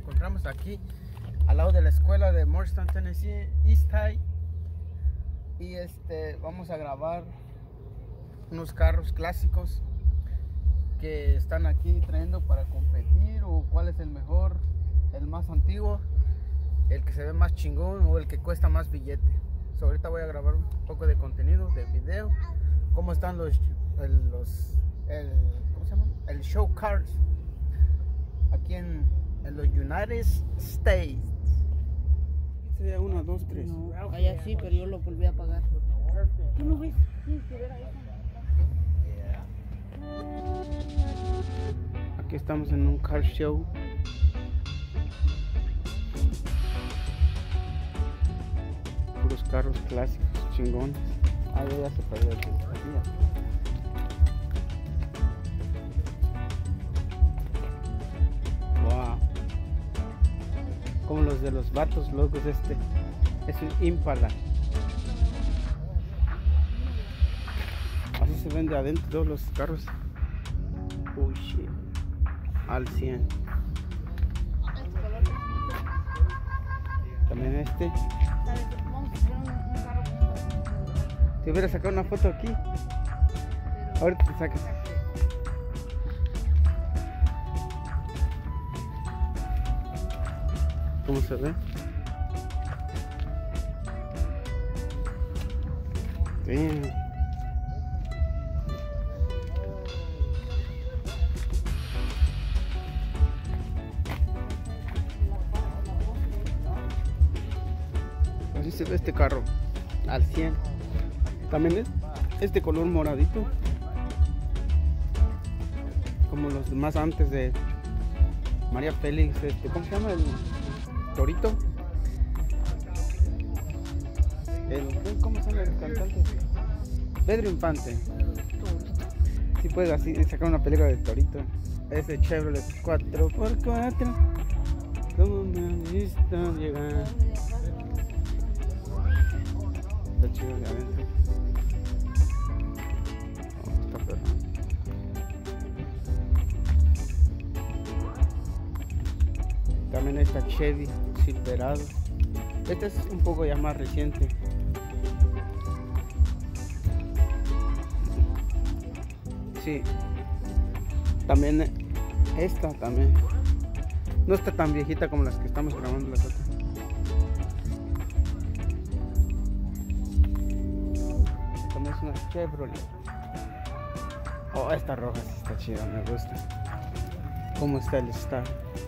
encontramos aquí al lado de la escuela de Morristown, Tennessee, East High. Y vamos a grabar unos carros clásicos que están aquí trayendo para competir, o cuál es el mejor, el más antiguo, el que se ve más chingón o el que cuesta más billete. Ahorita voy a grabar un poco de contenido, de video, cómo están ¿cómo se llama? El show cars aquí en los United States. Sería 1, 2, 3. No, allá sí, pero yo lo volví a pagar. ¿Tú no ves? Sí, que ver ahí. Aquí estamos en un car show. Puros carros clásicos, chingones. Ah, ya se perdió aquí. Wow. Como los de los vatos locos, es un Impala. Así se ven de adentro todos los carros. Uy, shit. Al 100. También Te hubiera sacado una foto aquí. Ahorita te sacas. ¿Cómo se ve? Damn. Así se ve este carro al 100. También es este color moradito, como los demás antes de María Félix. ¿Cómo se llama? El Torito. ¿Cómo se llama el cantante? Pedro Infante. Si puedes así sacar una película de Torito. Ese Chevrolet 4x4. Como me han visto llegar. Está chido de adentro. Está perro. También está Chevy Silverado. Este es un poco ya más reciente. Sí. También esta también. No está tan viejita como las que estamos grabando las otras. También es una Chevrolet. Oh, esta roja sí está chida, me gusta. ¿Cómo está el Star?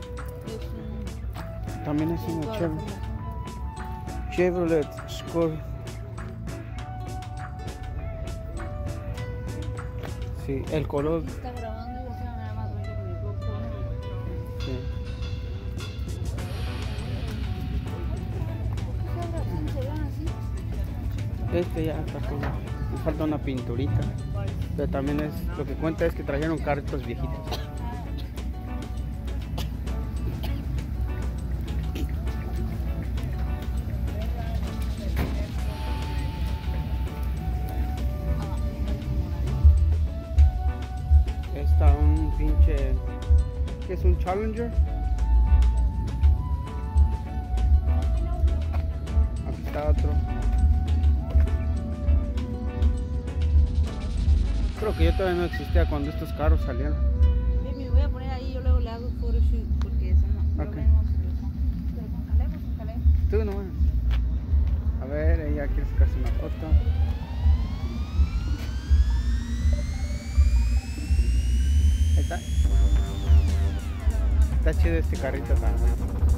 También es una Chevrolet Score. Sí, el color. Está grabando y se va a más bonito con el GoPro. Sí. ¿Se ven así? Ya está todo. Le falta una pinturita. Pero también es lo que cuenta es que trajeron carritos viejitos. Está un pinche, ¿qué es? Un Challenger. Aquí está otro. Creo que yo todavía no existía cuando estos carros salieron. Me voy a poner ahí, yo luego le hago photoshoot porque eso no. Okay. Pero con Caleb o sin Caleb. Tú nomás. A ver, ella quiere sacarse una foto. Ahí está. Está chido este carrito también.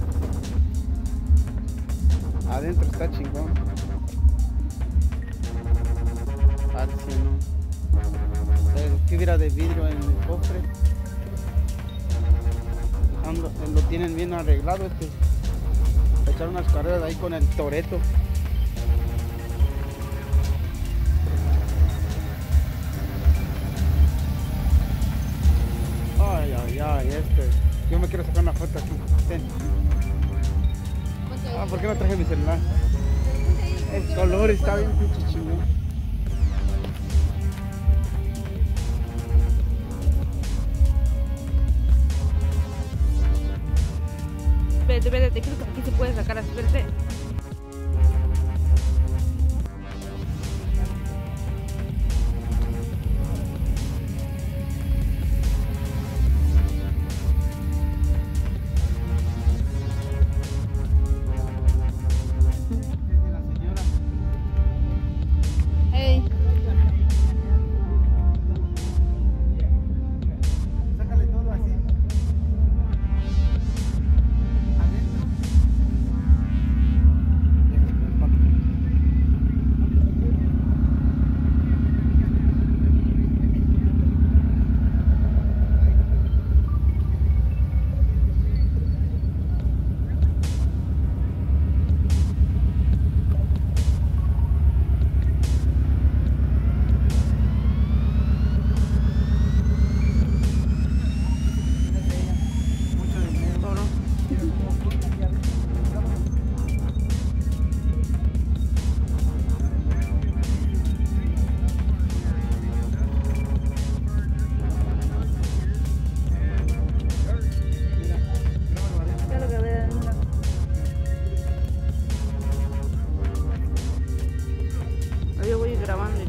Adentro está chingón. Fibra de vidrio en el cofre. Lo tienen bien arreglado. Echar unas carreras ahí con el Toretto. Ay, yo me quiero sacar una foto aquí. Ten. ¿Por qué no traje mi celular? El color está bien pinche chingón.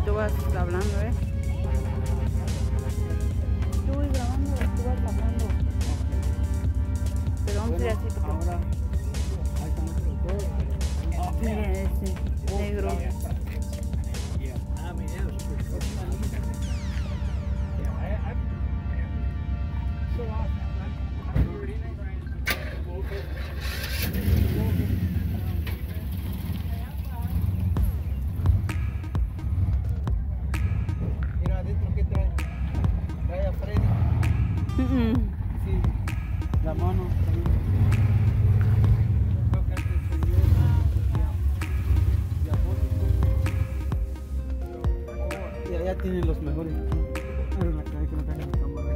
tú vas hablando, Yo voy grabando, tú vas hablando. Pero vamos a ir así porque... Ahora faltan otros dos. Miren ese negro. Mira adentro que trae. Trae a Freddy. Sí, la mano también. Creo que es el señor diabólico. Y allá tienen los mejores. Pero la calle que no tengan cámara.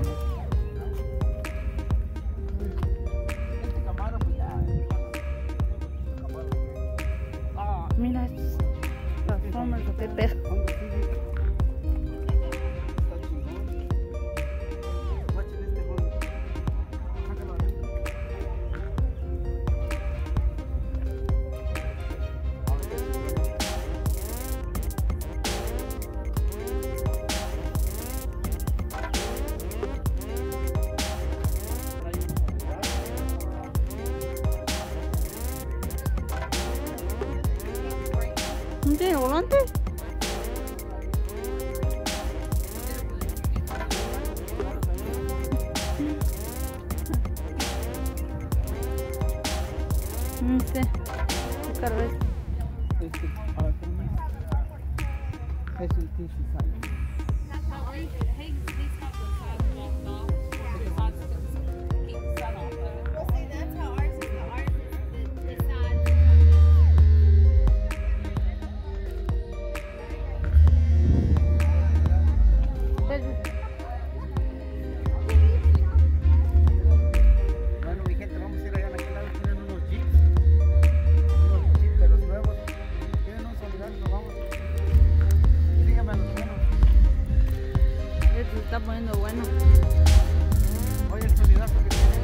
Este Camaro, pues ya. Mira estos Transformers, qué pedo. ¿Dónde sigue? Está chingón. Guachen este juego. Sácalo adentro. ¿No tiene volante? No sé. ¿Qué carro es? Es el T-shirt. Bueno, mi gente, vamos a ir allá a aquel lado. Tienen unos jeeps de los nuevos. Tienen un solidario, nos vamos. Síganme a los buenos. Esto se está poniendo bueno. Oye, el solidazo que tienen.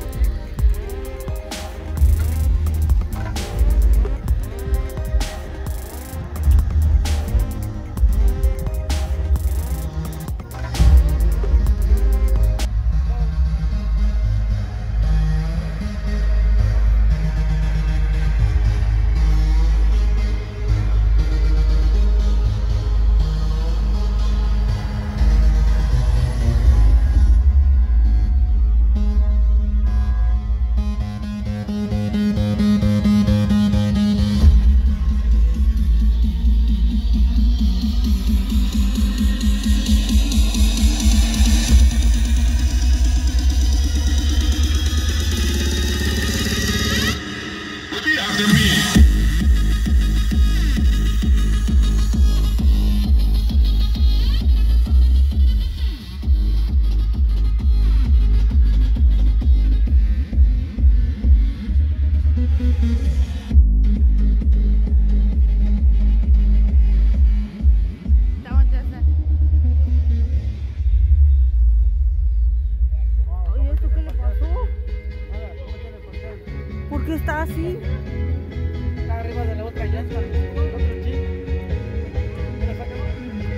Oye, ¿esto qué le pasó? ¿Por qué está así? Está arriba de la otra llanta, otro jeep. Mira, sácalo.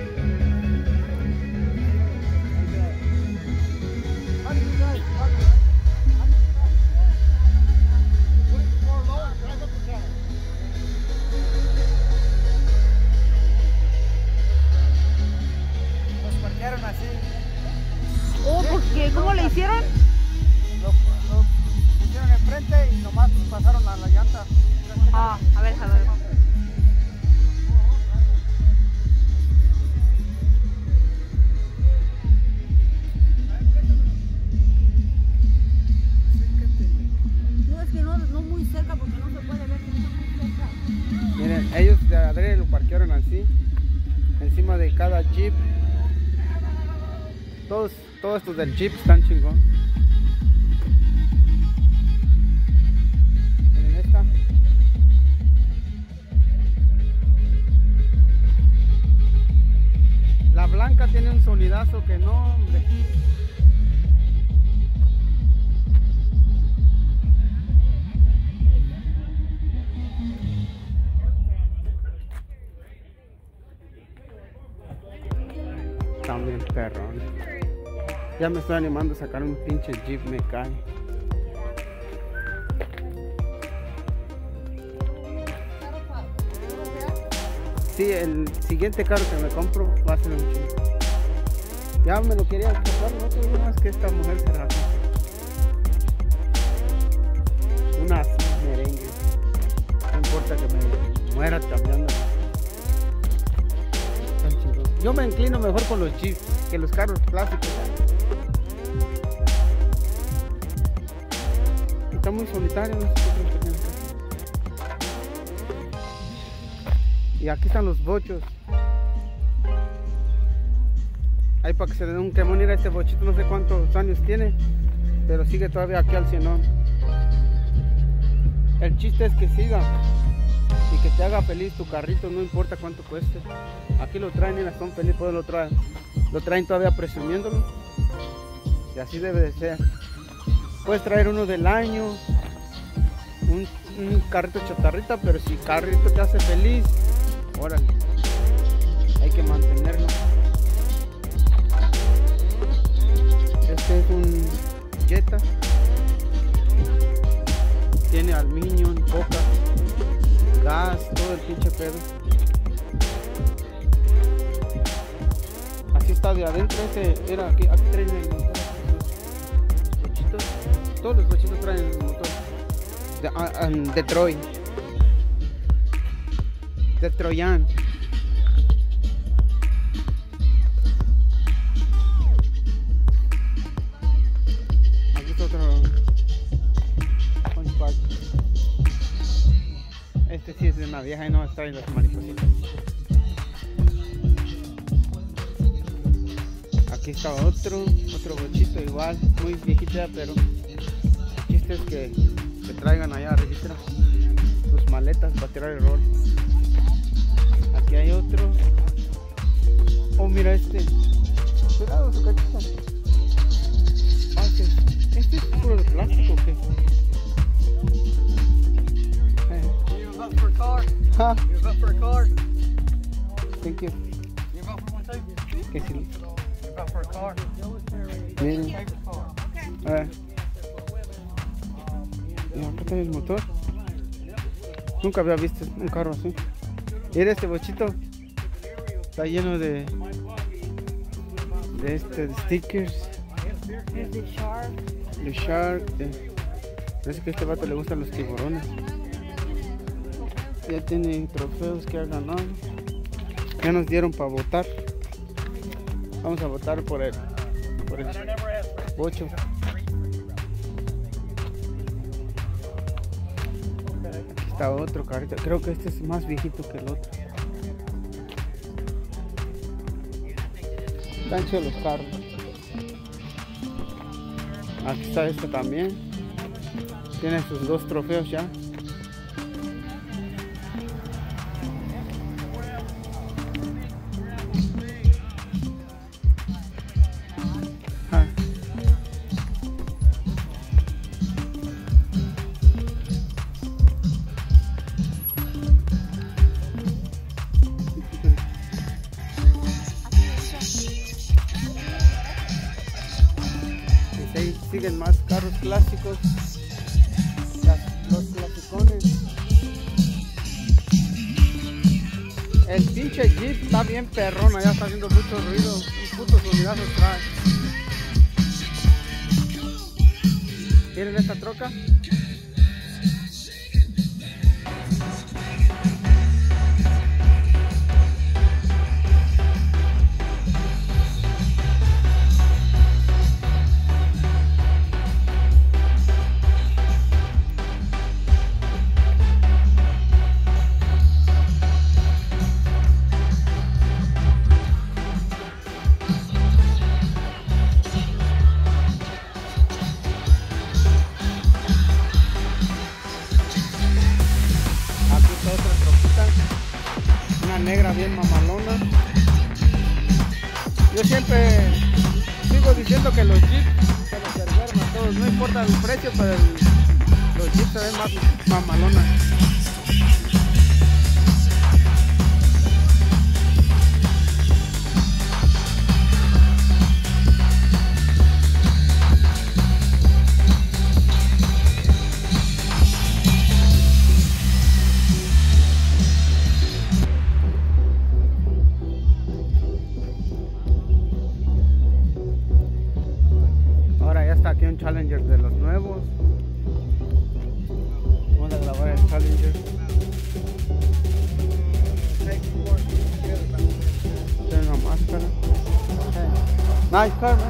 Los parquearon así. Oh, porque ¿cómo le hicieron? Lo pusieron enfrente y nomás pasaron a la llanta. Ah, a ver, a ver. No, es que no muy cerca porque no se puede ver que está muy cerca. Miren, ellos de adrede lo parquearon así, encima de cada jeep. Todos estos del jeep están chingón. Miren esta. La blanca tiene un sonidazo que no, hombre. están bien perrones. Ya me estoy animando a sacar un pinche Jeep, me cae. Sí, el siguiente carro que me compro va a ser un Jeep. Ya me lo quería comprar, no tuve más que esta mujer se rasó. Una así merengue. No importa que me muera cambiando. Yo me inclino mejor por los Jeeps que los carros clásicos. Está muy solitario, no sé qué tiene acá. Y aquí están los bochos. Ahí para que se le dé un quemón. Ir a este bochito, no sé cuántos años tiene, pero sigue todavía aquí al cienón. El chiste es que siga y que te haga feliz tu carrito, no importa cuánto cueste. Aquí lo traen y las son felices, pues lo traen todavía presumiéndolo. Y así debe de ser. Puedes traer uno del año, un carrito chatarrita, pero si el carrito te hace feliz, órale, hay que mantenerlo. Este es un Jetta. Tiene aluminio, boca, gas, todo el pinche pedo. Así está de adentro. Ese era aquí traen el motor. Los bochitos, todos los bochitos traen el motor. Detroit. Detroyan. Aquí está otro. Este sí es de una vieja y no trae las maripositas. Aquí está otro bochito igual, muy viejita, pero el chiste es que traigan allá arriba sus maletas para tirar el rol. Aquí hay otro. Oh, mira este. Cuidado su cachita. Este es puro de plástico, ¿o qué? You vote for a car? Huh? You vote for a car? Thank you. You vote for one too? ¿Qué sí? You vote for a car? Miren. Favorite car? A ver. Y acá está el motor. Nunca había visto un carro así. Mira este bochito. Está lleno de stickers. Es de Shark. De Shark. Parece que a este vato le gustan los tiburones. Ya tiene trofeos que ha ganado. Ya nos dieron para votar. Vamos a votar por el bocho. Aquí está otro carrito. Creo que este es más viejito que el otro. Están chidos los carros. Aquí está este también. Tiene sus 2 trofeos ya. Siguen más carros clásicos, los clasicones. El pinche Jeep está bien perrona, ya está haciendo mucho ruido, un puto sonidazo trae. ¿Quieren esta troca? Negra bien mamalona. Yo siempre sigo diciendo que los Jeeps se los pervernan a todos, no importa el precio, pero los Jeeps se ven más mamalonas. Nice car, man.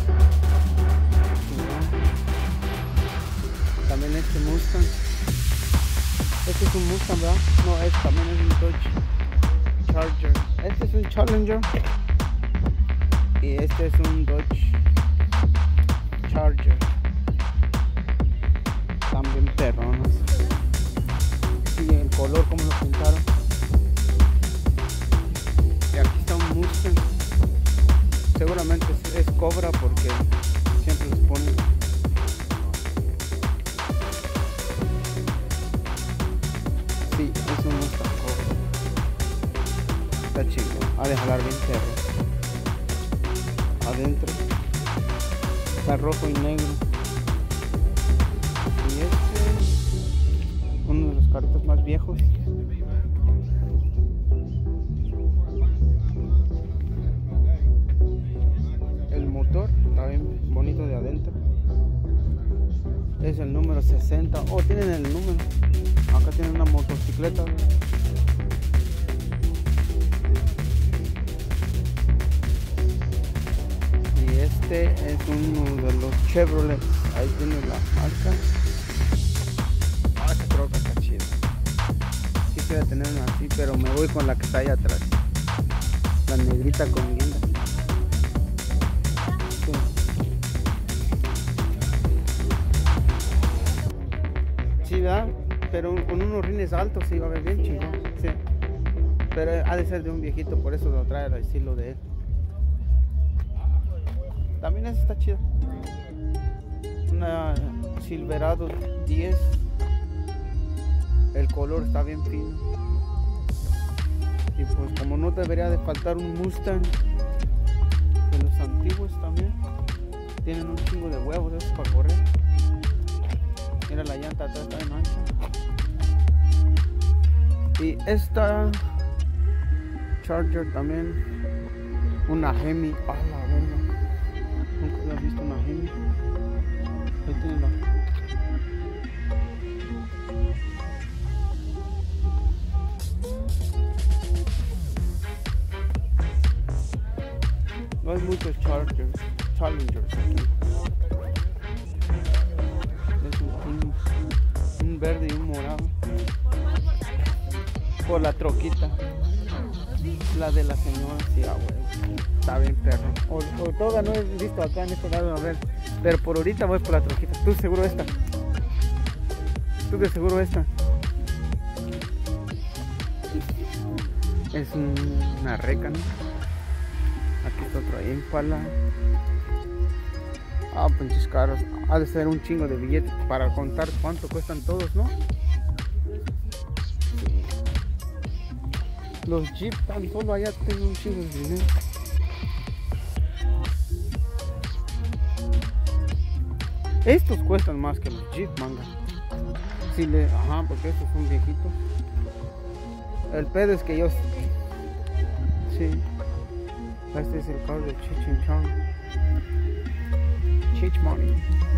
También este Mustang. Este es un Mustang, ¿verdad? No, este también es un Dodge Charger. Este es un Challenger. Y este es un Dodge Charger. También perrones. Y el color como lo pintaron. Y aquí está un Mustang. Seguramente es Cobra porque siempre los ponen. Sí, es un Mustang Cobra. Está chido. Ha de jalar bien perro. Adentro está rojo y negro. Y este es uno de los carritos más viejos. El motor está bien bonito de adentro. Es el número 60. Oh, tienen el número. Acá tienen una motocicleta. Y este es uno de los Chevrolet. Ahí tiene la marca. Esta troca está chida. Quisiera tener una así, pero me voy con la que está ahí atrás. La negrita con guinda. Sí, ¿verdad? Pero con unos rines altos sí va a ver bien chingón. Sí. Pero ha de ser de un viejito, por eso lo trae al estilo de él. También esa está chida. Una Silverado 10. El color está bien fino. Y pues como no debería de faltar un Mustang de los antiguos también. Tienen un chingo de huevos esos para correr. Mira, la llanta atrás está en ancha. Y esta Charger también, una Hemi. Ah, la verga, nunca había visto una Hemi. Ahí tiene la... No hay muchos Challengers aquí. Es un verde y un morado. Por la troquita. La de la señora, sí, güey. Está bien perro. O toda no he visto acá en este lado, a ver. Pero por ahorita voy por la troquita. ¿Tú seguro esta? ¿Tú de seguro esta? Es una Reca, ¿no? Aquí está otro ahí en Pala. Ah, pinches caros. Ha de ser un chingo de billetes para contar cuánto cuestan todos, ¿no? Los Jeep tan solo allá tienen un chingo de dinero. Estos cuestan más que los Jeep, manga. Si le, ajá, porque estos son viejitos. El pedo es que yo... Sí. Este es el carro de Cheech and Chong. Cheech Money.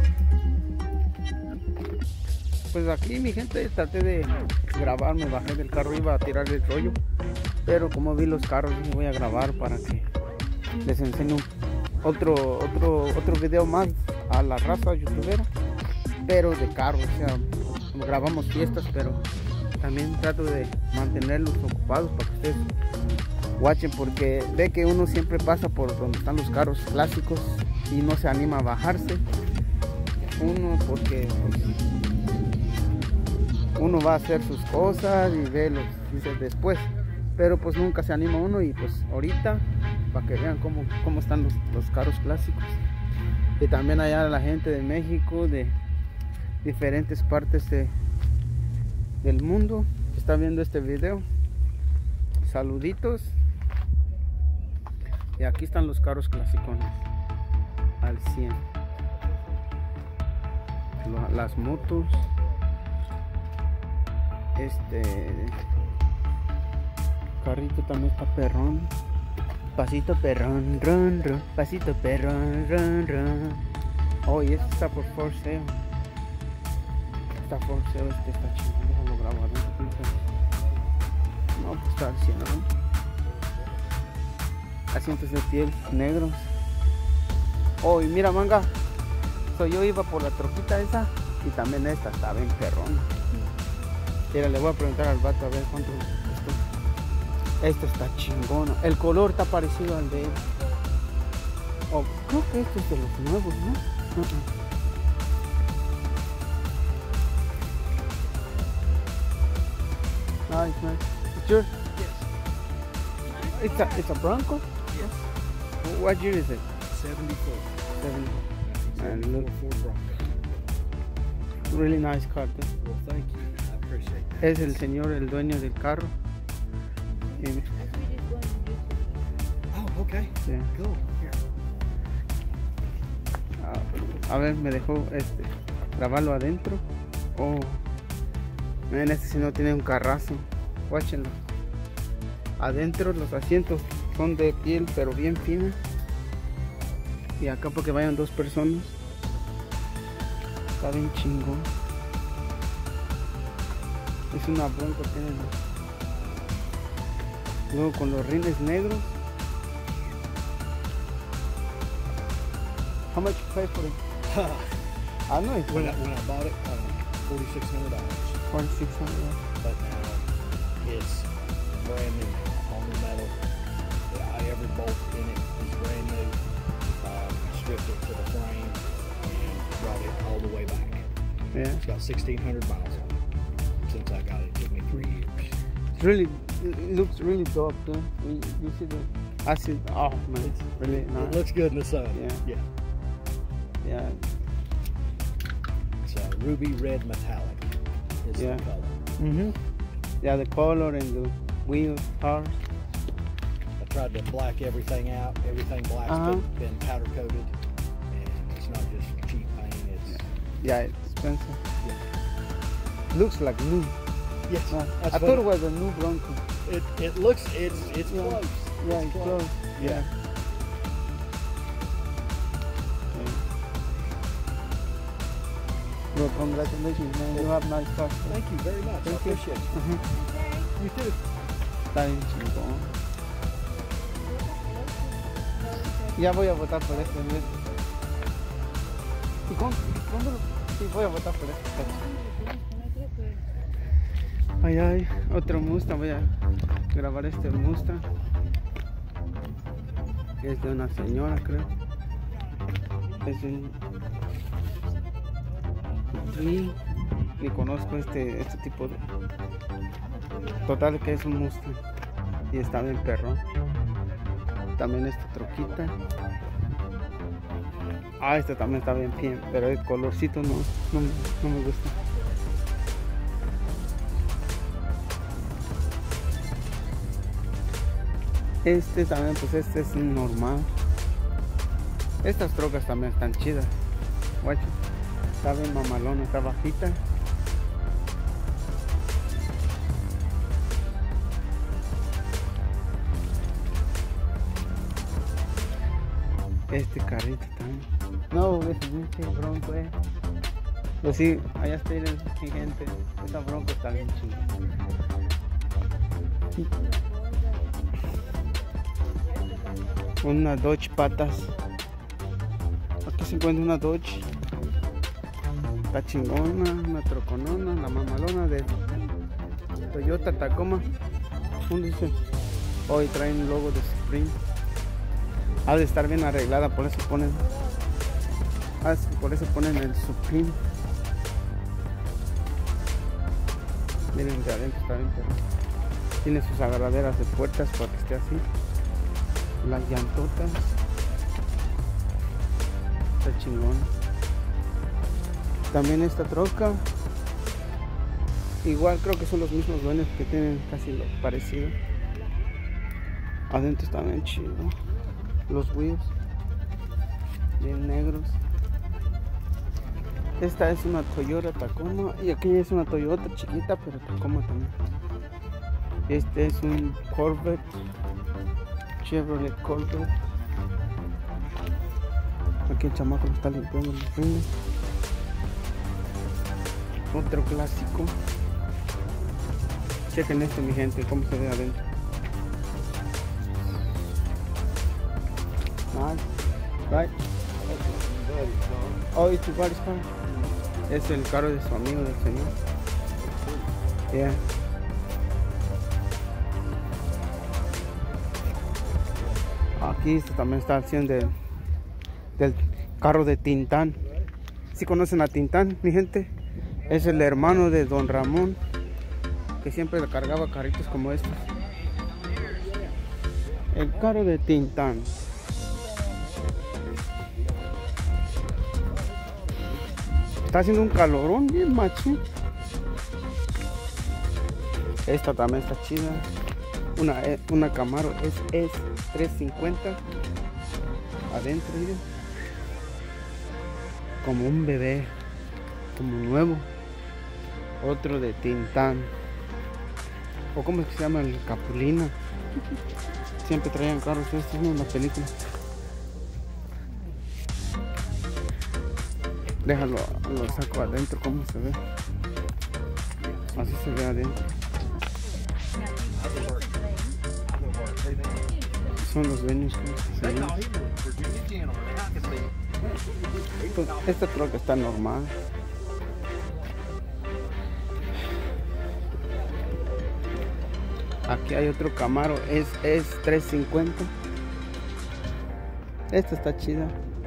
Pues aquí mi gente traté de grabar, me bajé del carro, iba a tirar el rollo. Pero como vi los carros dije voy a grabar para que les enseñe otro video más a la raza youtubera. Pero de carros, o sea, grabamos fiestas, pero también trato de mantenerlos ocupados para que ustedes watchen, porque ve que uno siempre pasa por donde están los carros clásicos y no se anima a bajarse. Uno porque pues, uno va a hacer sus cosas y ve los dice después, pero pues nunca se anima uno. Y pues ahorita para que vean cómo están los carros clásicos. Y también allá la gente de México, de diferentes partes del mundo que está viendo este video, saluditos. Y aquí están los carros clasicones al 100. Las motos. Este carrito también está perrón. Pasito perrón, run, run. Pasito perrón, run, run. Oh, y este está por sale. Está for sale, este está chido. Déjalo grabar, no, pues está al 100, ¿no? Asientos de piel negros. Oh, y mira, manga. So, yo iba por la troquita esa y también esta está bien perrona. Mira, le voy a preguntar al vato a ver cuánto costó. Esto está chingona. El color está parecido al de él. Oh, creo que este es de los nuevos, ¿no? Nice, nice. It's yours? Yes. It's a Bronco? Yes. What year is it? 74. 70. And look, Ford Bronco. really nice car. Too. Well, thank you. I appreciate that. Es el señor, el dueño del carro. Y, Oh, okay. sí. Cool. Here. A ver, me dejó grabarlo adentro. Oh, miren, este si no tiene un carrazo. Guáchenlo. Adentro los asientos son de piel, pero bien fina. Y acá porque vayan dos personas. Está bien chingón. Es una Bronco, tiene. Luego con los rines negros. How much you pay for it? I know it's when I bought it, $4,600. 4,600. But now it's brand new. All new metal. Every bolt in it is brand new. Stripped it to the frame and brought it all the way back. Yeah. It's got 1,600 miles on it since I got it. It took me 3 years. It's really, it looks really dope, too. You see the acid. Oh man, it's really nice. It looks good in the sun. Yeah. Yeah. Yeah. It's a ruby red metallic is Yeah. the color. Mhm. Yeah, the color and the wheels, cars. I tried to black everything out. Everything black's been powder coated, and it's not just cheap paint. It's Yeah, it's expensive. Looks like new. yes. No, That's I what thought it was a new Bronco. it looks. It's Yeah. close. Yeah, it's close. Yeah. Well, congratulations, man. You have nice cars. Thank you very much. Thank I you. appreciate it. Ujú. You too. Está bien chingón. Ya voy a votar por este, ¿ves? ¿Y cuándo lo? Sí, voy a votar por este. Ay, ay, otro Mustang. Voy a grabar este Mustang. Es de una señora, creo. Es un... Sí, ni conozco este tipo de... Total que es un Mustang. Y está bien perrón. También esta troquita. Ah, esta también está bien, pero el colorcito no me gusta. Este también, pues este es normal. Estas trocas también están chidas. Guacho. Está bien mamalona, está bajita. Este carrito también. No, ese Bronco, Pues sí, allá está el gente. Esta Bronco está bien chida. Una Dodge patas. Aquí se encuentra una Dodge. Está chingona, una troconona, la mamalona de Toyota Tacoma. ¿Dónde dice? Hoy traen un logo de Supreme. Ha de estar bien arreglada, por eso ponen. Por eso ponen el Supreme. Miren, de adentro está bien perro. Tiene sus agarraderas de puertas para que esté así. Las llantotas. Está chingón. También esta troca. Igual creo que son los mismos dueños que tienen casi lo parecido. Adentro está bien chido. Los wheels bien negros. Esta es una Toyota Tacoma y aquella es una Toyota chiquita, pero Tacoma también. Este es un Corvette, Chevrolet Corvette. Aquí el chamaco lo está limpiando los rines. Otro clásico. Chequen esto, mi gente, cómo se ve adentro. Nice. Right. Oh, it's your buddy's car. Es el carro de su amigo, del señor. Yeah. Aquí también está haciendo del carro de Tintán. ¿Sí conocen a Tintán, mi gente? Es el hermano de Don Ramón, que siempre le cargaba carritos como estos. El carro de Tintán. Está haciendo un calorón bien macho. Esta también está chida. Una Camaro es 350. Adentro, miren. Como un bebé. Como nuevo. Otro de Tintán. O como es que se llama, el Capulina. Siempre traían carros estos, ¿no? En la película. Déjalo, lo saco adentro, cómo se ve. Así se ve adentro. Son los dueños, ¿cómo se ve? Esta creo que está normal. Aquí hay otro Camaro, es 350. Esta está chida.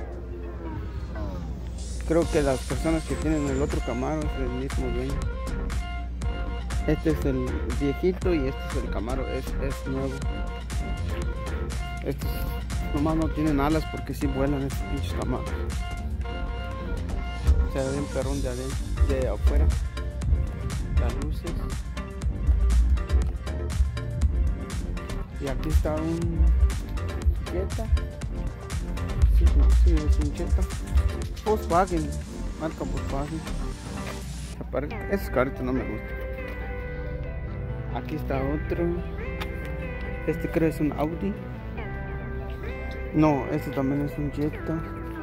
Creo que las personas que tienen el otro Camaro es el mismo dueño. Este es el viejito y este es el Camaro, es nuevo. Estos nomás no tienen alas porque sí vuelan estos pinches Camaros. Se ve un perrón de afuera. Las luces. Y aquí está un Jetta. Sí, es un Jetta. Volkswagen, marca Volkswagen. Esos carritos no me gustan. Aquí está otro. Este creo es un Audi. No, este también es un Jetta.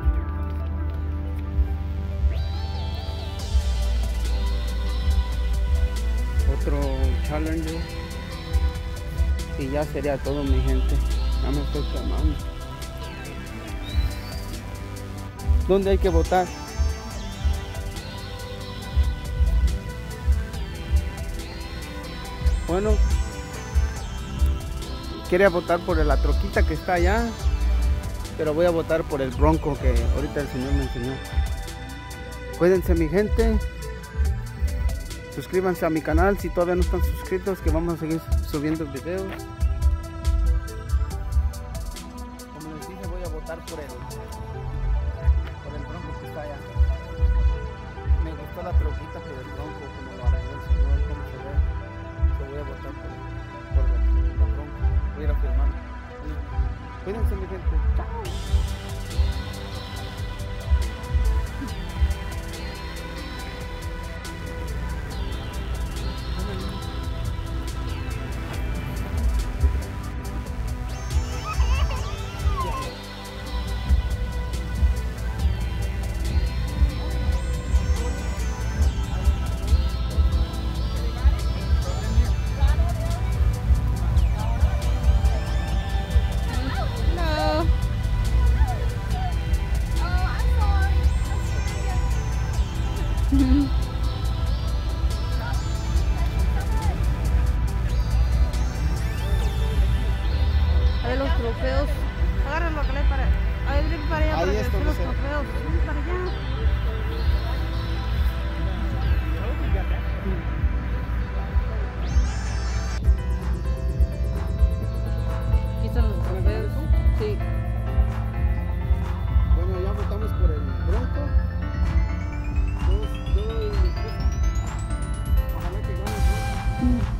Otro Challenger. Y ya sería todo, mi gente. Ya me estoy quemando. ¿Dónde hay que votar? Bueno, quería votar por la troquita que está allá, pero voy a votar por el Bronco que ahorita el señor me enseñó. Cuídense, mi gente. Suscríbanse a mi canal si todavía no están suscritos, que vamos a seguir subiendo videos. Como les dije, voy a votar por el Bronco que está allá. Me gustó la troquita por el Bronco, como lo arregló el señor, como se ve. Yo voy a votar por el Bronco. Voy a ir a filmar. Cuídense, mi gente. Chao. A ver los trofeos. Agárralo que le para. A ver, para allá. Ahí Para que está, vean los dice. trofeos. Ven para allá. Aquí están los trofeos. Sí. Bueno, ya votamos por el Bronco. Yo y mi esposa. Ojalá que gane el Bronco.